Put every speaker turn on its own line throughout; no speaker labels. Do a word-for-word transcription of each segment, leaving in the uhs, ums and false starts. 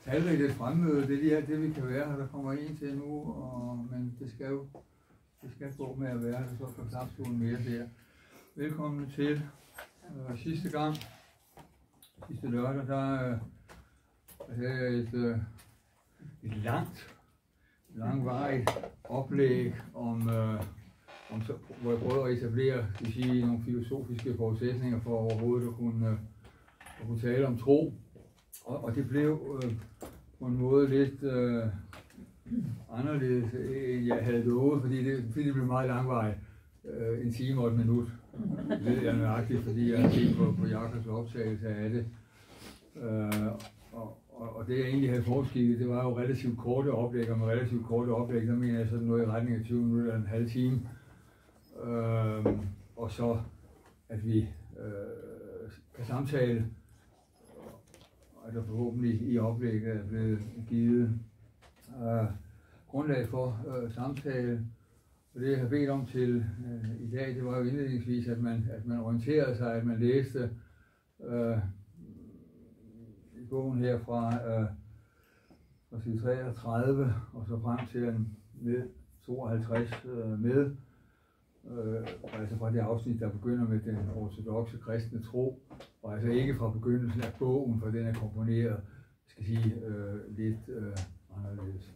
talrigt et fremmøde. Det er lige alt det, vi kan være her. Der kommer en til nu, og, men det skal jo det skal gå med at være her, så får knapstolen mere der. Velkommen til øh, sidste gang, sidste lørdag, der øh, havde jeg et, øh, et langt, langvarigt oplæg om, øh, om så, hvor jeg prøvede at etablere, skal sige, nogle filosofiske forudsætninger for overhovedet at kunne, øh, at kunne tale om tro. Og, og det blev øh, på en måde lidt øh, anderledes, end jeg havde lovet, fordi det, fordi det blev meget langvarigt. Øh, en time og et minut, ved jeg nøjagtigt, fordi jeg har set på, på Jakobs optagelse af det. Øh, og, og, og det jeg egentlig havde foreskikket, det var jo relativt korte oplæg, og med relativt korte oplæg, der mener jeg sådan noget i retning af tyve minutter eller en halv time. Øh, og så, at vi øh, kan samtale, og der forhåbentlig i oplægget er blevet givet øh, grundlag for øh, samtale. Og det jeg har bedt om til øh, i dag, det var jo indledningsvis, at man, at man orienterede sig, at man læste øh, i bogen her fra, øh, fra side treogtredive og så frem til en med tooghalvtreds øh, med, øh, altså fra det afsnit, der begynder med den ortodokse kristne tro, og altså ikke fra begyndelsen af bogen, for den er komponeret, skal sige, øh, lidt øh, anderledes.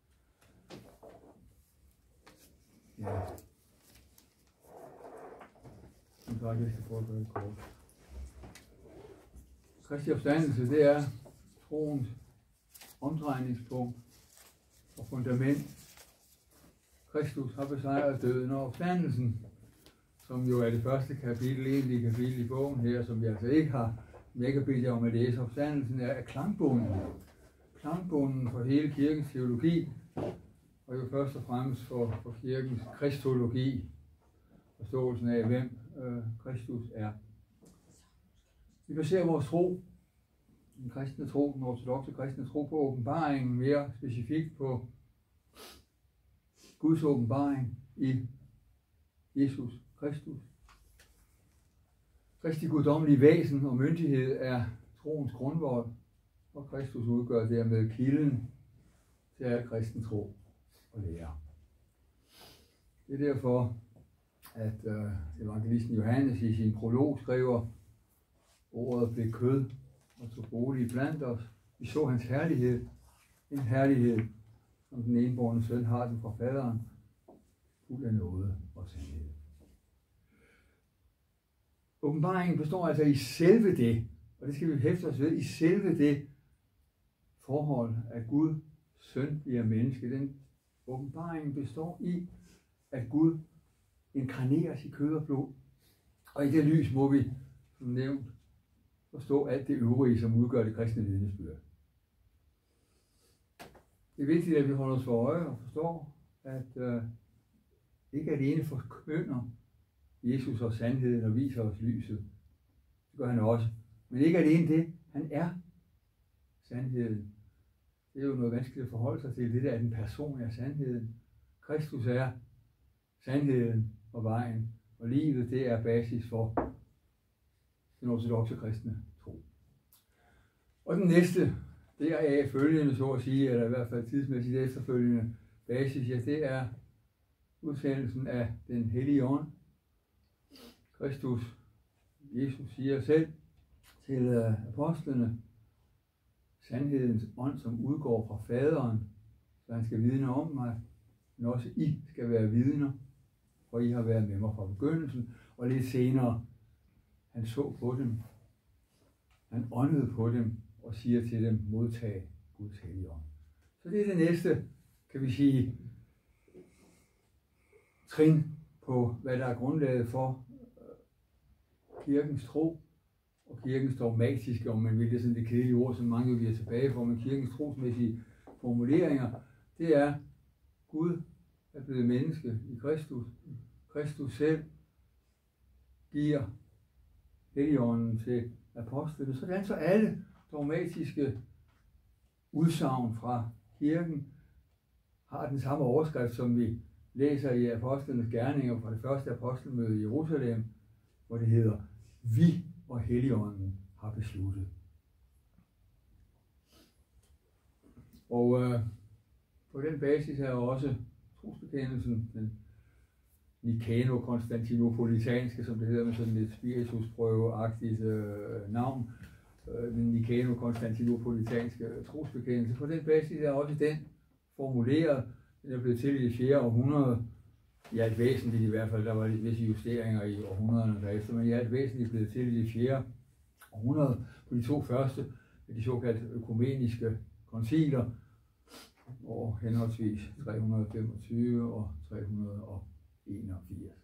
Ja. Som sagt, jeg skal prøve at gøre det kort. Kristi opstandelse, det er troens omdrejningspunkt og fundament. Kristus har besejret døden og opstandelsen, som jo er det første kapitel, egentlig kapitel i bogen her, som vi altså ikke har, jeg ikke har bedt jer om at læse. Opstandelsen er klangbogen. Klangbogen for hele kirkens teologi, og jo først og fremmest for, for kirkens kristologi, forståelsen af, hvem øh, Kristus er. Vi baserer vores tro, den kristne tro, den ortodokse kristne tro, på åbenbaringen, mere specifikt på Guds åbenbaring i Jesus Kristus. Kristi guddommelige væsen og myndighed er troens grundvold, og Kristus udgør dermed kilden til al kristen tro og lære. Det er derfor, at øh, evangelisten Johannes i sin prolog skriver, ordet blev kød og tog bolig blandt os. Vi så hans herlighed, en herlighed, som den enbårne søn har den fra faderen, fuld af nåde og sandhed. Åbenbaringen består altså i selve det, og det skal vi hæfte os ved, i selve det forhold, at Gud søn bliver menneske. Den åbenbaringen består i, at Gud inkarneres i kød og blod. Og i det lys må vi, som nævnt, forstå alt det øvrige, som udgør det kristne vidnesbyrd. Det er vigtigt, at vi holder os for øje og forstår, at øh, ikke alene forkynder Jesus os sandheden og viser os lyset. Det gør han også. Men ikke alene det, han er sandheden. Det er jo noget vanskeligt at forholde sig til, det der, at en person er sandheden. Kristus er sandheden og vejen, og livet, det er basis for den ortodokse kristne tro. Og den næste, det er følgende, så at sige, eller i hvert fald tidsmæssigt efterfølgende basis, ja, det er udsendelsen af den hellige ånd. Kristus, Jesus siger selv til apostlene, sandhedens ånd, som udgår fra faderen, så han skal vidne om mig, men også I skal være vidner, for I har været med mig fra begyndelsen. Og lidt senere, han så på dem, han åndede på dem og siger til dem, modtag Guds hellige ånd. Så det er det næste, kan vi sige, trin på, hvad der er grundlaget for kirkens tro og kirkens dogmatiske, om man vil, det er sådan det kedelige ord, som mange vil tilbage for, men kirkens trosmæssige formuleringer, det er, Gud er blevet menneske i Kristus. Kristus selv giver Helligånden til apostlene, sådan så alle dogmatiske udsagn fra kirken har den samme overskrift, som vi læser i apostlenes gerninger fra det første apostelmøde i Jerusalem, hvor det hedder, vi og Helligånden har besluttet. Og øh, på den basis er også trosbekendelsen, den Nicæno-konstantinopolitanske, som det hedder med sådan et spiritusprøve-agtigt øh, navn, øh, den Nicæno-konstantinopolitanske trosbekendelse. På den basis er også den formuleret. Den er blevet til i det fjerde århundrede, i alt væsentligt i hvert fald, der var visse justeringer i århundrederne derefter, men i alt væsentligt blevet til i det fjerde århundrede på de to første, de såkaldte økumeniske konciler, år henholdsvis tre hundrede og femogtyve og tre hundrede og enogfirs.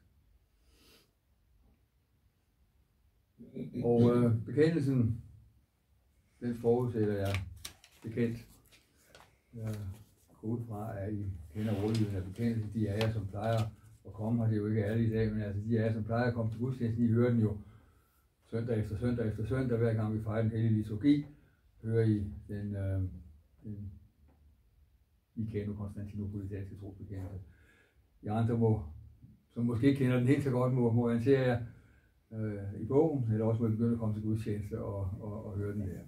Og øh, bekendelsen, den forudsætter jeg bekendt. Jeg går ud fra, at I kender rådlyden af bekendelsen. De af jer, som plejer at komme her, det er jo ikke alle i dag, men altså de af jer, som plejer at komme til gudstjenesten, I hører den jo søndag efter søndag efter søndag, hver gang vi fejrer den hellige liturgi, hører I den, øh, den Nicæno-konstantinopolitanske trosbekendelse. De andre, må, som måske ikke kender den helt så godt, må, må orientere jer øh, i bogen, eller også må I begynde at komme til gudstjeneste og, og, og høre den der.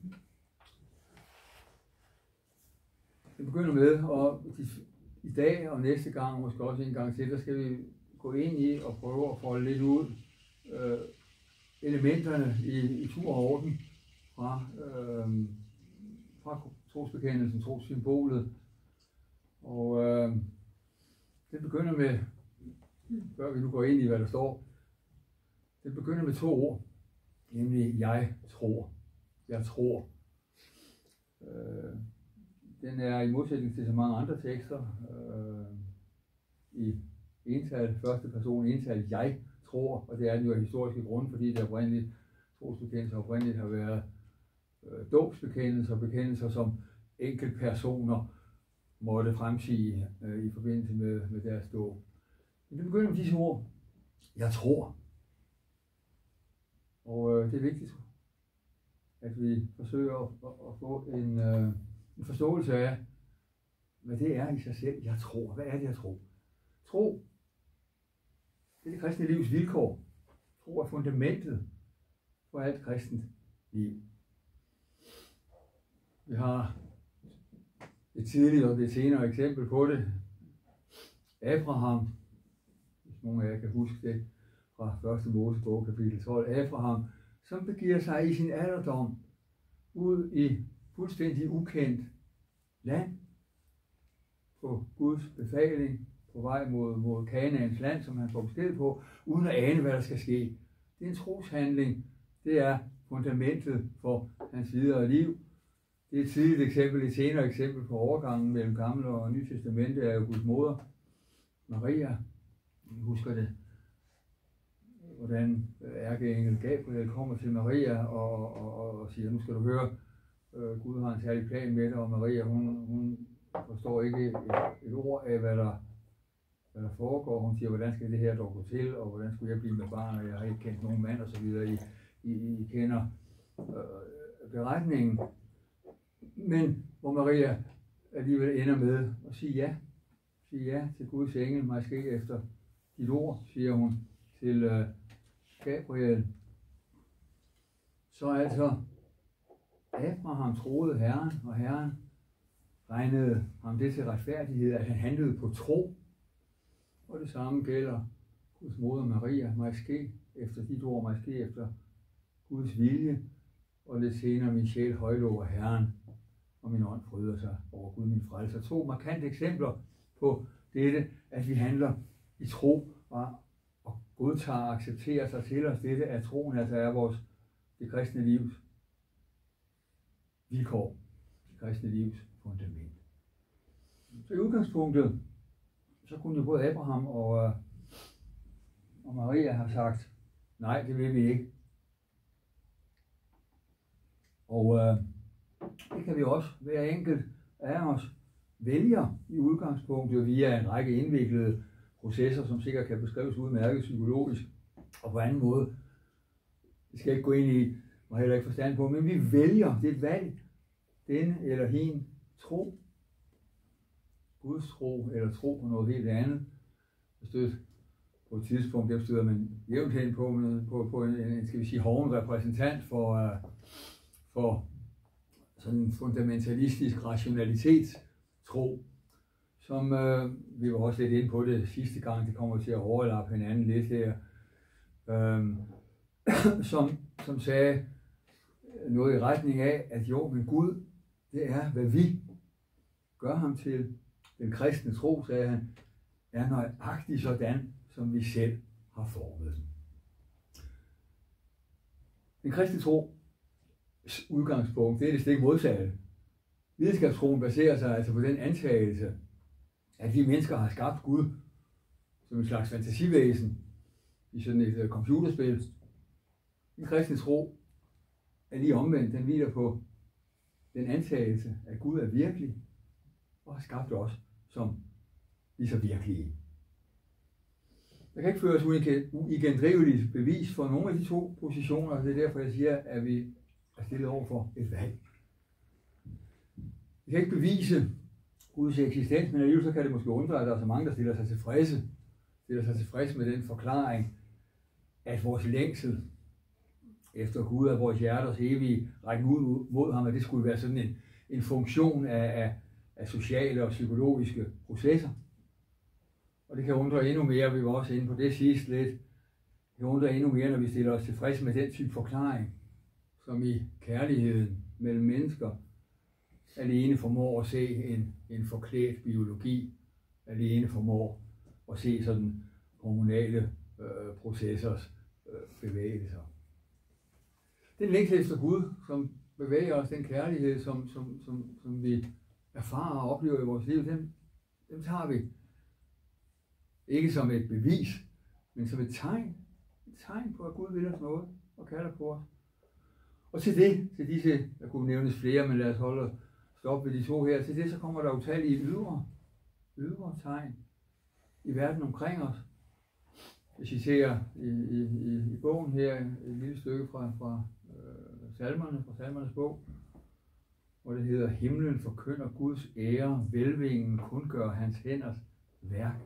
Vi begynder med, og i dag og næste gang, måske også en gang til, der skal vi gå ind i og prøve at folde lidt ud øh, elementerne i, i tur og orden fra, øh, fra trosbekendelsen, trossymbolet. Og øh, det begynder med, før vi nu går ind i, hvad der står, det begynder med to ord, nemlig jeg tror. Jeg tror. Øh, den er i modsætning til så mange andre tekster øh, i ental, første person ental, jeg tror, og det er den jo af historiske grunde, fordi det oprindeligt, trosbekendelser oprindeligt har været øh, dåbsbekendelser, bekendelser som enkeltpersoner måtte fremsige øh, i forbindelse med, med deres dåb. Men det begynder med disse ord, jeg tror. Og øh, det er vigtigt, at vi forsøger at, at, at få en, øh, en forståelse af, hvad det er i sig selv, jeg tror. Hvad er det, jeg tror? Tro, det er det kristne livs vilkår. Tro er fundamentet for alt kristent liv. Vi har et tidligere og et senere eksempel på det. Abraham, hvis nogen af jer kan huske det, fra første Mosebog, kapitel tolv. Abraham, som begiver sig i sin alderdom ud i fuldstændig ukendt land, på Guds befaling, på vej mod, mod Kanaans land, som han får besked på, uden at ane, hvad der skal ske. Det er en troshandling. Det er fundamentet for hans videre liv. Det er et tidligt eksempel, et senere eksempel på overgangen mellem Gamle og Nye Testamente er jo Guds moder, Maria. Vi husker det, hvordan ærkeengel Gabriel kommer til Maria og, og, og, og siger, nu skal du høre, øh, Gud har en særlig plan med dig, og Maria, hun, hun forstår ikke et, et ord af, hvad der, hvad der foregår. Hun siger, hvordan skal det her dog gå til, og hvordan skulle jeg blive med barn, og jeg har ikke kendt nogen mand, og så videre. I, I, I kender øh, beretningen. Men hvor Maria alligevel ender med at sige ja. Sige ja til Guds engel, måske efter dit ord, siger hun til øh, Gabriel. Så altså, Abraham troede Herren, og Herren regnede ham det til retfærdighed, at han handlede på tro. Og det samme gælder Guds moder Maria, måske efter dit ord, måske efter Guds vilje, og lidt senere min sjæl højlover Herren, og min ånd fryder sig over Gud min frelser. To markante eksempler på dette, at vi handler i tro og, og godtager og accepterer sig til os dette, at troen altså er vores, det kristne livs vilkår, det kristne livs fundament. Så i udgangspunktet, så kunne jo både Abraham og, og Maria have sagt, nej, det vil vi ikke. Og øh, det kan vi også, hver enkelt af os vælger i udgangspunktet via en række indviklede processer, som sikkert kan beskrives udmærket psykologisk og på anden måde. Det skal jeg ikke gå ind i, og heller ikke forstand på, men vi vælger, det er et valg, den eller hin tro, Guds tro eller tro på noget helt andet. Stød på et tidspunkt, der støder man jævnt hen på, på, på en, en, skal vi sige, hoven repræsentant for, uh, for sådan en fundamentalistisk rationalitetstro, som øh, vi var også lidt inde på det sidste gang, det kommer til at overlappe hinanden lidt her, øh, som, som sagde noget i retning af, at jo, men Gud, det er, hvad vi gør ham til. Den kristne tro, sagde han, er nøjagtigt sådan, som vi selv har formet den. Den kristne tro udgangspunkt, det er det stik modsatte. Videnskabstroen baserer sig altså på den antagelse, at vi mennesker har skabt Gud som en slags fantasivæsen i sådan et computerspil. Den kristne tro er lige omvendt, den hviler på den antagelse, at Gud er virkelig og har skabt os som lige så virkelige. Der kan ikke føres uigendriveligt bevis for nogle af de to positioner, og det er derfor, jeg siger, at vi er stillet over for et valg. Vi kan ikke bevise Guds eksistens, men alligevel så kan det måske undre, at der er så mange, der stiller sig tilfredse, stiller sig tilfredse med den forklaring, at vores længsel efter Gud er vores hjerters evige rækken ud mod ham, at det skulle være sådan en, en funktion af, af, af sociale og psykologiske processer. Og det kan undre endnu mere, vi var også inde på det sidst lidt, det kan undre endnu mere, når vi stiller os tilfredse med den type forklaring, som i kærligheden mellem mennesker alene formår at se en, en forklædt biologi, alene formår at se sådan hormonale øh, processers øh, bevægelser. Den længsel efter Gud, som bevæger os, den kærlighed, som, som, som, som vi erfarer og oplever i vores liv, dem, dem tager vi ikke som et bevis, men som et tegn. Et tegn på, at Gud vil os noget og kalder på os. Og til det, til disse, der kunne nævnes flere, men lad os holde stop ved de to her, til det så kommer der utallige ydre, ydre tegn i verden omkring os. Jeg citerer i, i, i, i bogen her et lille stykke fra, fra øh, salmerne, fra salmernes bog, hvor det hedder, himlen forkynder Guds ære, velvingen kundgør hans hænders værk.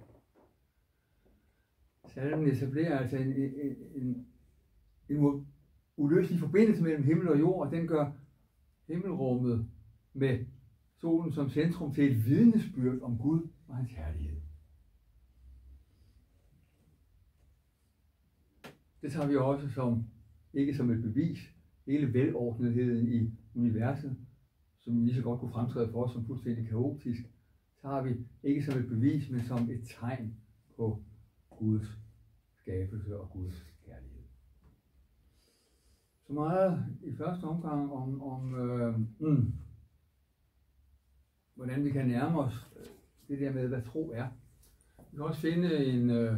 Salmen etablerer altså en, en, en, en uløselig forbindelse mellem himmel og jord, og den gør himmelrummet med solen som centrum til et vidnesbyrd om Gud og hans herlighed. Det tager vi også som, ikke som et bevis, hele velordnetheden i universet, som vi lige så godt kunne fremtræde for os som fuldstændig kaotisk, tager vi ikke som et bevis, men som et tegn på Guds skabelse og Guds kærlighed. Så meget i første omgang om, om øh, mm, hvordan vi kan nærme os det der med, hvad tro er. Vi kan også finde en, øh,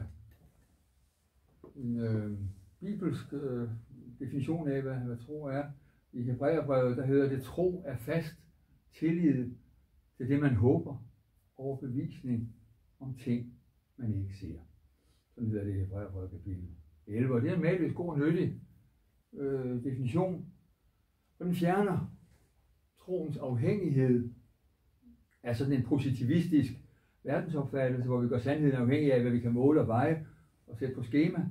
en øh, bibelsk øh, definition af, hvad, hvad tro er. I Hebræerbrevet, der hedder det, tro er fast tillid til det, man håber, overbevisning om ting, man ikke ser. Sådan hedder det i Hebræerbrevet kapitel elleve. Og det er en malvis god og nyttig øh, definition. Og den fjerner troens afhængighed af sådan en positivistisk verdensopfattelse, hvor vi gør sandheden afhængig af, hvad vi kan måle og veje og sætte på skema.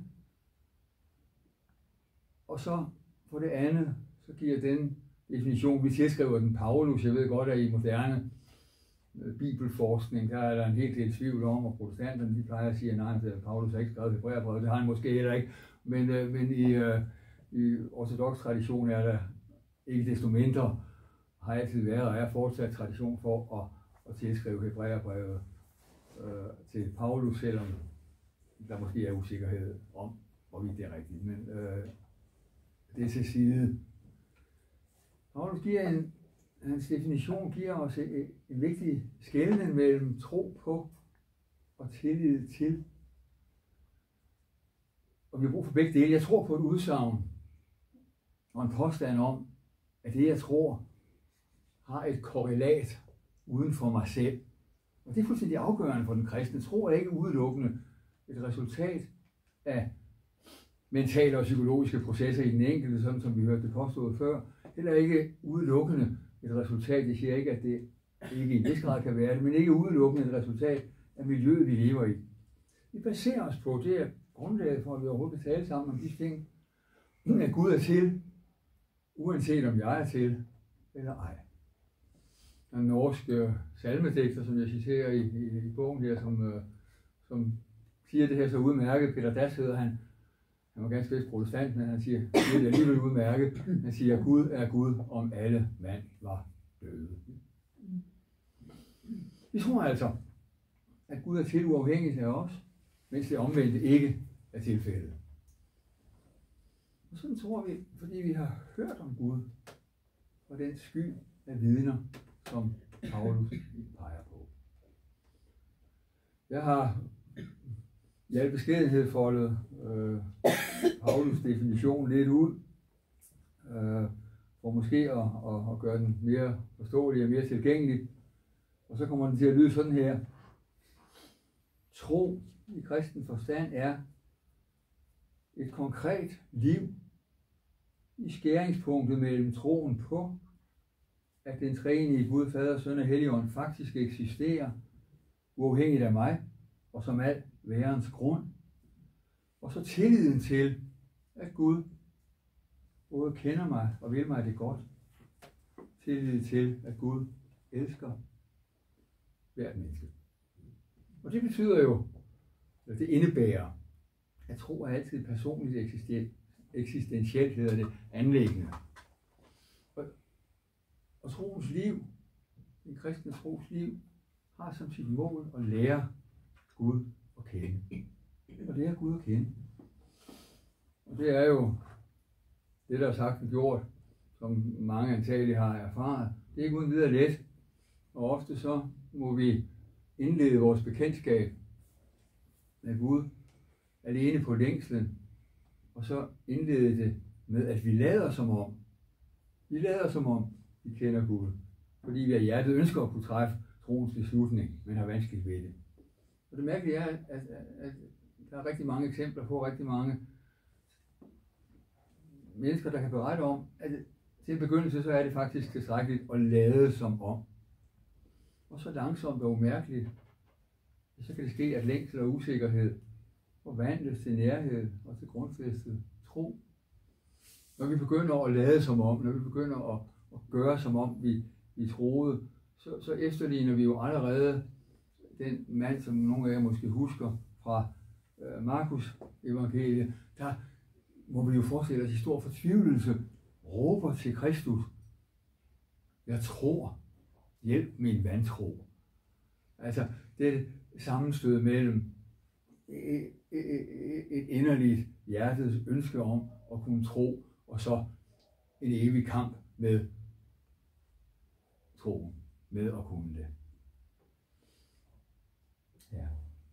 Og så for det andet, så giver den definition, vi tilskriver den Paulus. Jeg ved godt, at i moderne bibelforskning, der er der en helt del tvivl om, og protestanterne, de plejer at sige, at nej, at Paulus har ikke skrevet Hebræerbrevet, det har han måske heller ikke, men, øh, men i, øh, i ortodox tradition er der ikke desto mindre, har altid været og er fortsat tradition for at, at tilskrive Hebræerbrevet øh, til Paulus, selvom der måske er usikkerhed om, hvorvidt det er rigtigt, men øh, det er til side. Paulus giver en Hans definition giver os en, en vigtig skelnen mellem tro på og tillid til. Og vi har brug for begge dele. Jeg tror på et udsagn og en påstand om, at det jeg tror har et korrelat uden for mig selv. Og det er fuldstændig afgørende for den kristne. Tro er ikke udelukkende et resultat af mentale og psykologiske processer i den enkelte, sådan som vi hørte det påstået før. Heller ikke udelukkende et resultat, jeg siger ikke, at det ikke i en vis grad kan være det, men ikke udelukkende et resultat af miljøet, vi lever i. Vi baserer os på, det er grundlaget for, at vi overhovedet kan tale sammen om de ting, at Gud er til, uanset om jeg er til eller ej. en norsk øh, salmedigter, som jeg citerer i, i, i bogen her, som, øh, som siger det her så udmærket. Peter Dass hedder han. Han var ganske vist protestant, men han siger, det er alligevel udmærket. Han siger, at Gud er Gud, om alle mand var døde. Vi tror altså, at Gud er til uafhængigt af os, mens det omvendte ikke er tilfældet. Og sådan tror vi, fordi vi har hørt om Gud, og den sky af vidner, som Paulus peger på. Jeg har i al beskedenhed foldet øh, Paulus definition lidt ud, øh, for måske at, at, at gøre den mere forståelig og mere tilgængelig. Og så kommer den til at lyde sådan her. Tro i kristen forstand er et konkret liv i skæringspunktet mellem troen på, at den treenige Gud, Fader, Søn og Helligånd faktisk eksisterer, uafhængigt af mig, og som al værens grund, og så tilliden til, at Gud både kender mig og vil mig det godt. Tillid til, at Gud elsker hvert menneske. Og det betyder jo, at det indebærer, at tro er altid personligt eksistentielt, hedder det, anliggende. Og, og troens liv, den kristne tros liv, har som sit mål at lære Gud at kende. Og det er Gud at kende. Og det er jo det, der er sagt og gjort, som mange antageligt har erfaret. Det er ikke uden videre let. Og ofte så må vi indlede vores bekendtskab med Gud alene på længslen, og så indlede det med, at vi lader som om, vi lader som om, vi kender Gud, fordi vi af hjertet ønsker at kunne træffe troens beslutning, men har vanskeligt ved det. Og det mærkelige er, at, at, at der er rigtig mange eksempler på rigtig mange mennesker, der kan berette om, at til en begyndelse, så er det faktisk tilstrækkeligt at lade som om. Og så langsomt og umærkeligt, så kan det ske, at længsel og usikkerhed forvandles til nærhed og til grundfæstet tro. Når vi begynder at lade som om, når vi begynder at, at gøre som om vi, vi troede, så, så efterligner vi jo allerede den mand, som nogle af jer måske husker fra øh, Markus evangeliet. Der må vi jo forestille os i stor fortvivlelse, råber til Kristus: jeg tror, hjælp min vantro. Altså det sammenstød mellem et, et, et inderligt hjertets ønske om at kunne tro, og så en evig kamp med troen, med at kunne det. Ja.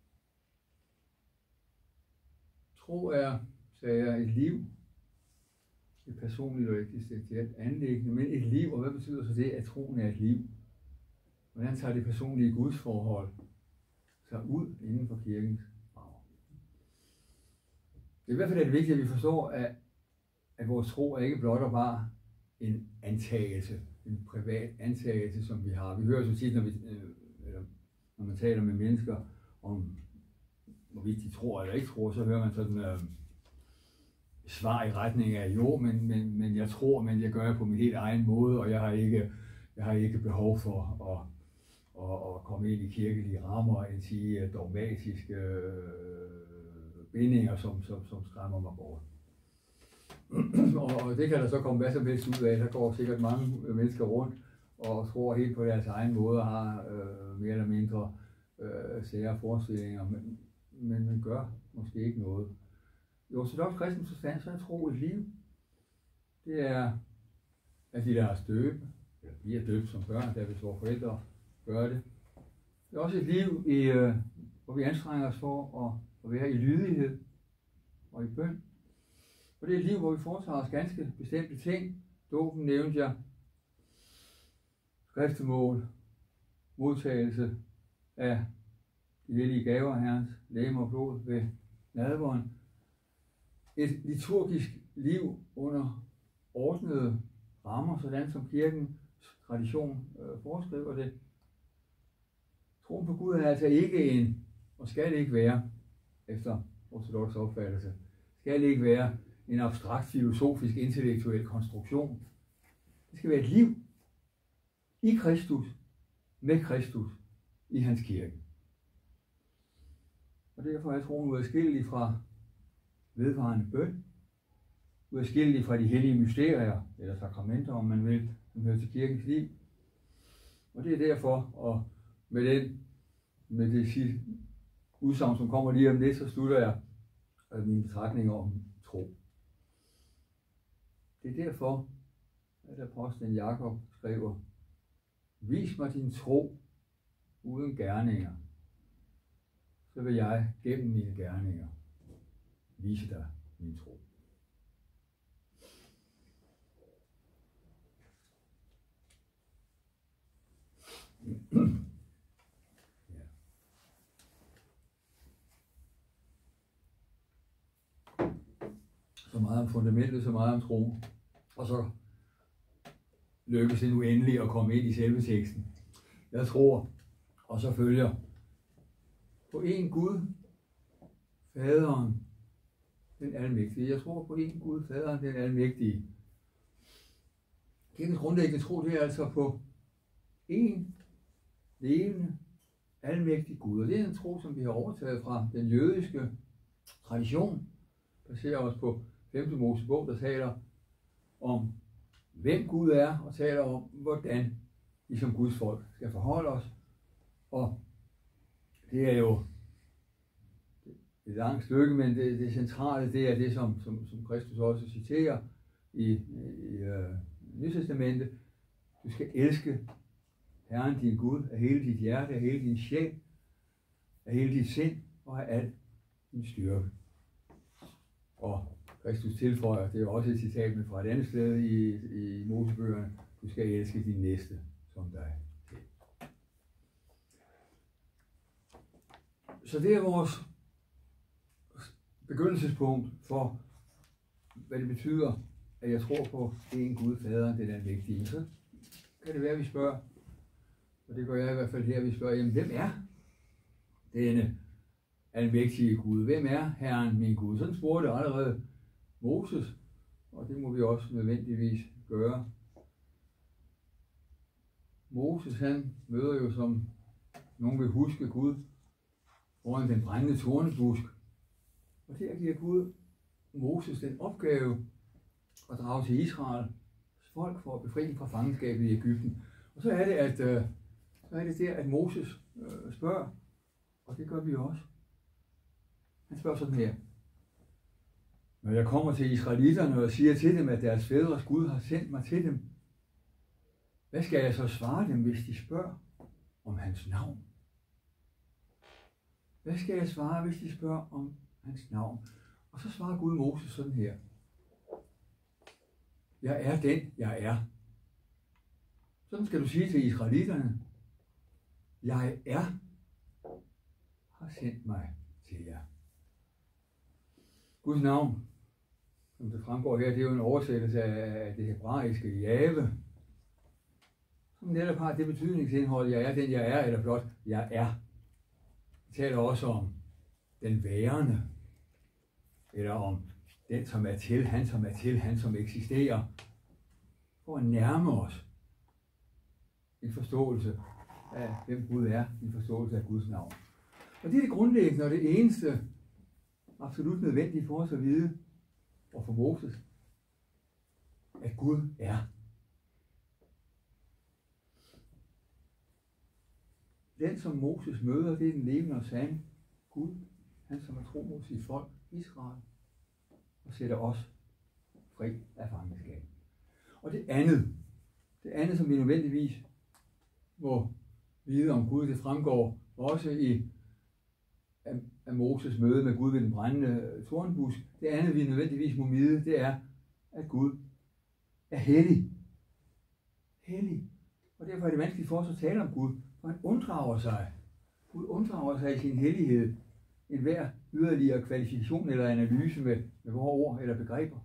Tro er, sagde jeg, et liv, et personligt og eksistentielt anliggende, men et liv, og hvad betyder så det, at troen er et liv? Hvordan tager det personlige gudsforhold sig ud inden for kirkens rammer? I hvert fald er det vigtigt, at vi forstår, at, at vores tro er ikke blot og bare en antagelse, en privat antagelse, som vi har. Vi hører så tit, når, vi, eller, når man taler med mennesker om, hvorvidt de tror eller ikke tror, så hører man sådan øh, svar i retning af, jo, men, men, men jeg tror, men jeg gør det på min helt egen måde, og jeg har ikke, jeg har ikke behov for at, at, at komme ind i kirkelige rammer, end sige dogmatiske øh, bindinger, som, som, som skræmmer mig bort. Og det kan der så komme hvad som helst ud af. Der går sikkert mange mennesker rundt og tror helt på deres egen måde og har øh, mere eller mindre øh, sære forestillinger, men, men man gør måske ikke noget. I ortodoks kristen forstand, så er tro et liv. Det er, at vi lader os døbe, eller bliver døbt som børn, der hvis vores forældre gør det. Det er også et liv, i, øh, hvor vi anstrenger os for at, at være i lydighed og i bøn. Og det er et liv, hvor vi foretager os ganske bestemte ting. Dåben nævnte jeg. Skriftemål, modtagelse af de hellige gaver af Herrens legeme og blod ved nadveren. Et liturgisk liv under ordnede rammer, sådan som kirkens tradition øh, foreskriver det. Troen på Gud er altså ikke en, og skal ikke være, efter ortodoks opfattelse, skal ikke være en abstrakt, filosofisk, intellektuel konstruktion. Det skal være et liv i Kristus, med Kristus i hans kirke. Og derfor er troen uadskillelig fra vedvarende bøn, uadskillelig fra de hellige mysterier, eller sakramenter, om man vil, som hører til kirkens liv. Og det er derfor, og med, den, med det udsagn, som kommer lige om lidt, så slutter jeg mine betragtninger om tro. Det er derfor, at apostlen Jakob skriver, vis mig din tro uden gerninger, så vil jeg gennem mine gerninger vise dig min tro. Ja. Så meget om fundamentet, så meget om troen. Og så lykkes det nu endelig at komme ind i selve teksten. Jeg tror, og så følger på en Gud, Faderen, den almægtige. Jeg tror på en Gud, Faderen, den almægtige. Kirkens grundlæggende tro, det er altså på en levende, almægtig Gud. Og det er en tro, som vi har overtaget fra den jødiske tradition. Baserer os på femte Mosebog, der taler om, hvem Gud er, og taler om, hvordan vi som Guds folk skal forholde os. Og det er jo et langt stykke, men det, det centrale, det er det, som, som, som Kristus også citerer i, i uh, Nye Testamentet. Du skal elske Herren din Gud af hele dit hjerte, af hele din sjæl, af hele dit sind og af al din styrke. Og Kristus tilføjer, det er også et citat med fra et andet sted i, i Mosebøgerne, du skal elske din næste som dig selv. Så det er vores begyndelsespunkt for, hvad det betyder, at jeg tror på en Gud, Faderen, den almægtige. Så kan det være, at vi spørger, og det gør jeg i hvert fald her, vi spørger, jamen, hvem er denne almægtige Gud? Hvem er Herren min Gud? Sådan spurgte allerede Moses, og det må vi også nødvendigvis gøre. Moses, han møder jo, som nogen vil huske, Gud foran den brændende tornebusk. Og der giver Gud Moses den opgave at drage til Israels folk for at befri dem fra fangenskabet i Egypten. Og så er det, at, øh, så er det der, at Moses øh, spørger, og det gør vi også. Han spørger sådan her. Når jeg kommer til israelitterne og siger til dem, at deres fædres Gud har sendt mig til dem, hvad skal jeg så svare dem, hvis de spørger om hans navn? Hvad skal jeg svare, hvis de spørger om hans navn? Og så svarer Gud Moses sådan her. Jeg er den, jeg er. Sådan skal du sige til israelitterne. Jeg er, har sendt mig til jer. Guds navn, som det fremgår her, det er jo en oversættelse af det hebraiske Jave, som netop har det betydningsindhold, jeg er den, jeg er, eller blot, jeg er. Vi taler også om den værende, eller om den, som er til, han som er til, han som eksisterer, for at nærme os en forståelse af, hvem Gud er, en forståelse af Guds navn. Og det er det grundlæggende og det eneste absolut nødvendige for os at vide, og for Moses, at Gud er. Den, som Moses møder, det er den levende og sande Gud, han som er tro mod sit folk, Israel, og sætter os fri af fangenskab. Og det andet, det andet, som vi nødvendigvis må vide om Gud, det fremgår også i af Moses møde med Gud ved den brændende tornbusk. Det andet, vi nødvendigvis må vide, det er, at Gud er hellig. Hellig. Og derfor er det vanskeligt for os at tale om Gud, for han unddrager sig. Gud unddrager sig i sin hellighed enhver yderligere kvalifikation eller analyse med, med vores ord eller begreber.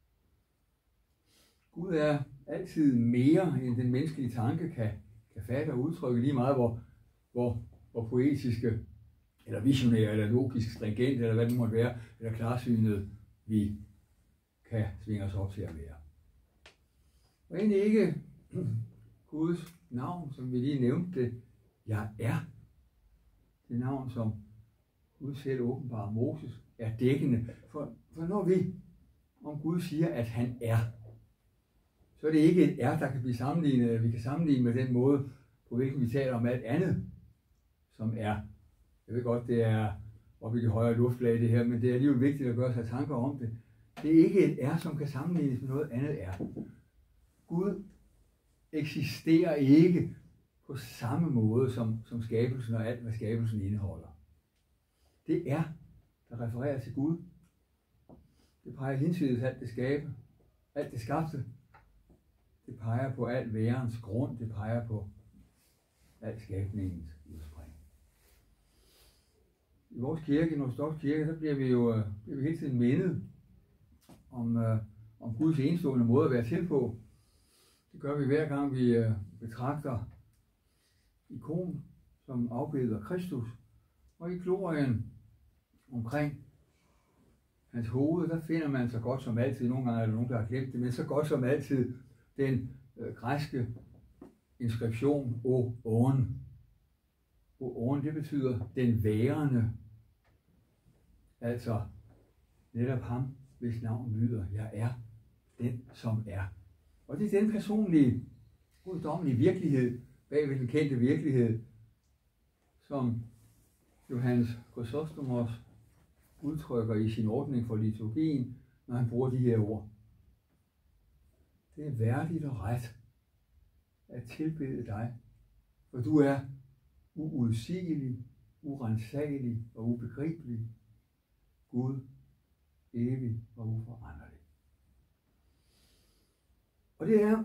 Gud er altid mere, end den menneskelige tanke kan, kan fatte og udtrykke, lige meget hvor, hvor, hvor poetiske eller visionære, eller logisk stringent, eller hvad det måtte være, eller klarsynet, vi kan svinge os op til at være. Og egentlig ikke Guds navn, som vi lige nævnte det, jeg er. Det navn, som Gud selv åbenbarer Moses, er dækkende. For, for når vi om Gud siger, at han er, så er det ikke et er, der kan blive sammenlignet, vi kan sammenligne med den måde, på hvilken vi taler om alt andet, som er. Jeg ved godt, det er oppe i de højere luftlag det her, men det er alligevel vigtigt at gøre sig tanker om det. Det er ikke et er, som kan sammenlignes med noget andet er. Gud eksisterer ikke på samme måde som, som skabelsen og alt, hvad skabelsen indeholder. Det er, der refererer til Gud. Det peger hinsides alt det skabe, alt det skabte. Det peger på alt værens grund, det peger på alt skabningens udspring. I vores kirke, i Nordstoks Kirke, så bliver vi jo bliver vi hele tiden mindet om, øh, om Guds enestående måde at være til på. Det gør vi hver gang vi øh, betragter ikon, som afbilleder Kristus. Og i glorien omkring hans hoved, der finder man så godt som altid, nogle gange er der nogen, der har glemt det, men så godt som altid den øh, græske inskription O Oen. O Oen, det betyder den værende. Altså netop ham, hvis navn lyder, jeg er den, som er. Og det er den personlige, guddommelige virkelighed, bag ved den kendte virkelighed, som Johannes Chrysostomos udtrykker i sin ordning for liturgien, når han bruger de her ord. Det er værdigt og ret at tilbede dig, for du er uudsigelig, uransagelig og ubegribelig, Gud, evig og uforanderlig. Og det er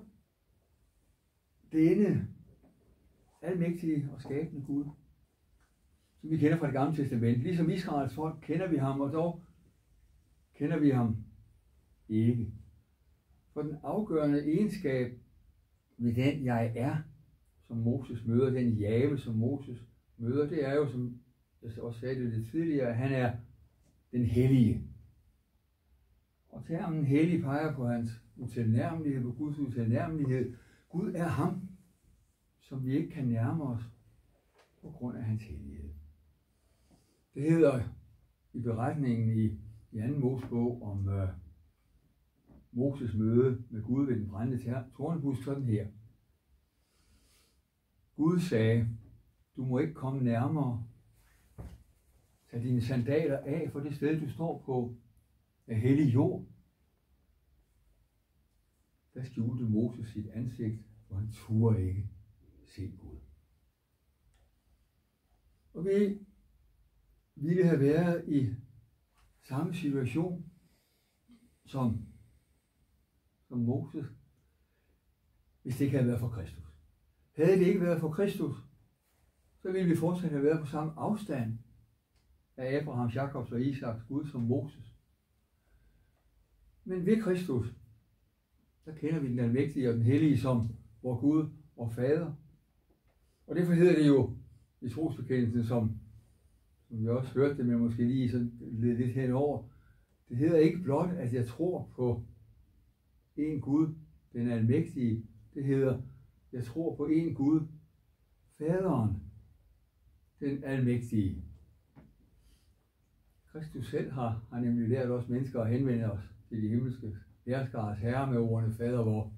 denne almægtige og skabende Gud, som vi kender fra det gamle testament. Ligesom Israels folk kender vi ham, og dog kender vi ham ikke. For den afgørende egenskab ved den jeg er, som Moses møder, den Jave, som Moses møder, det er jo, som jeg også sagde det lidt tidligere, at han er den hellige. Og termen hellig peger på hans utilnærmelighed, på Guds utilnærmelighed. Gud er ham, som vi ikke kan nærme os på grund af hans hellighed. Det hedder i beretningen i, i anden Mosebog om øh, Moses møde med Gud ved den brændende tornebusk sådan her. Gud sagde, du må ikke komme nærmere. Tag dine sandaler af, for det sted, du står på, er hellig jord. Der skjulte Moses sit ansigt, og han turde ikke se Gud. Og vi ville have været i samme situation som, som Moses, hvis det ikke havde været for Kristus. Havde det ikke været for Kristus, så ville vi fortsat have været på samme afstand af Abrahams, Jakobs og Isaks Gud som Moses. Men ved Kristus, der kender vi den almægtige og den hellige som vor Gud og Fader. Og derfor hedder det jo i trosbekendelsen, som, som vi også hørte det, men måske lige sådan lidt henover. Det hedder ikke blot, at jeg tror på en Gud, den almægtige. Det hedder, jeg tror på en Gud, Faderen, den almægtige. Kristus selv har, har nemlig lært os mennesker at henvende os til de himmelske herskares herre med ordene Fader vor.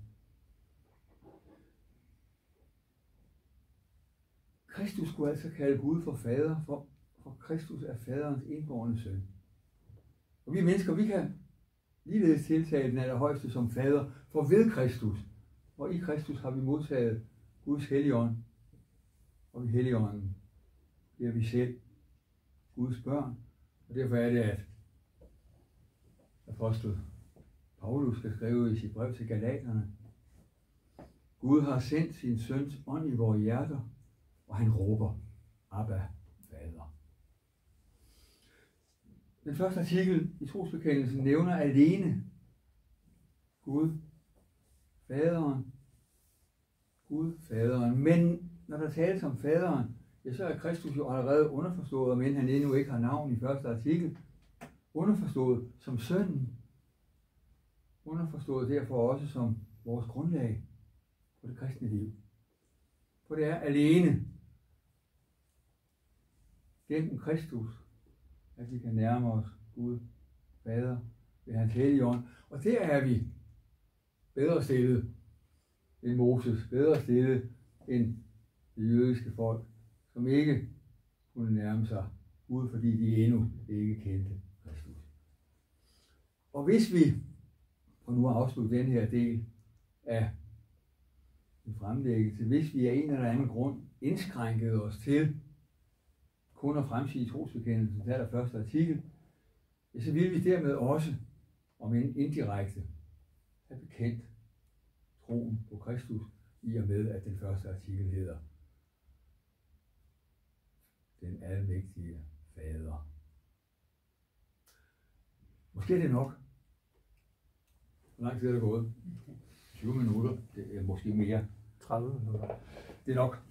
Kristus skulle altså kalde Gud for Fader, for, for Kristus er Faderens enbårne søn. Og vi mennesker, vi kan ligeledes tiltale den allerhøjeste som Fader, for ved Kristus, og i Kristus har vi modtaget Guds helligånd, og ved helligånden bliver vi selv Guds børn. Og derfor er det, at apostel Paulus skal skrive i sit brev til Galaterne, Gud har sendt sin søns ånd i vores hjerter, og han råber, Abba, Fader. Den første artikel i trosbekendelsen nævner alene Gud, Faderen, Gud, Faderen. Men når der tales om Faderen, ja, så er Kristus jo allerede underforstået, men han endnu ikke har navn i første artikel. Underforstået som sønnen. Underforstået derfor også som vores grundlag for det kristne liv. For det er alene gennem Kristus, at vi kan nærme os Gud, Fader, ved hans hellige ånd. Og der er vi bedre stillet end Moses, bedre stillet end det jødiske folk, som ikke kunne nærme sig Gud, fordi de endnu ikke kendte Kristus. Og hvis vi, for nu at afslutte den her del af en fremlæggelse, hvis vi af en eller anden grund indskrænkede os til kun at fremsige trosbekendelsen, der er der første artikel, ja, så vil vi dermed også, om en indirekte, have bekendt troen på Kristus, i og med, at den første artikel hedder den almægtige Fader. Måske er det nok. Hvor lang tid er det gået? tyve minutter, det er måske mere.
tredive minutter.
Det er nok.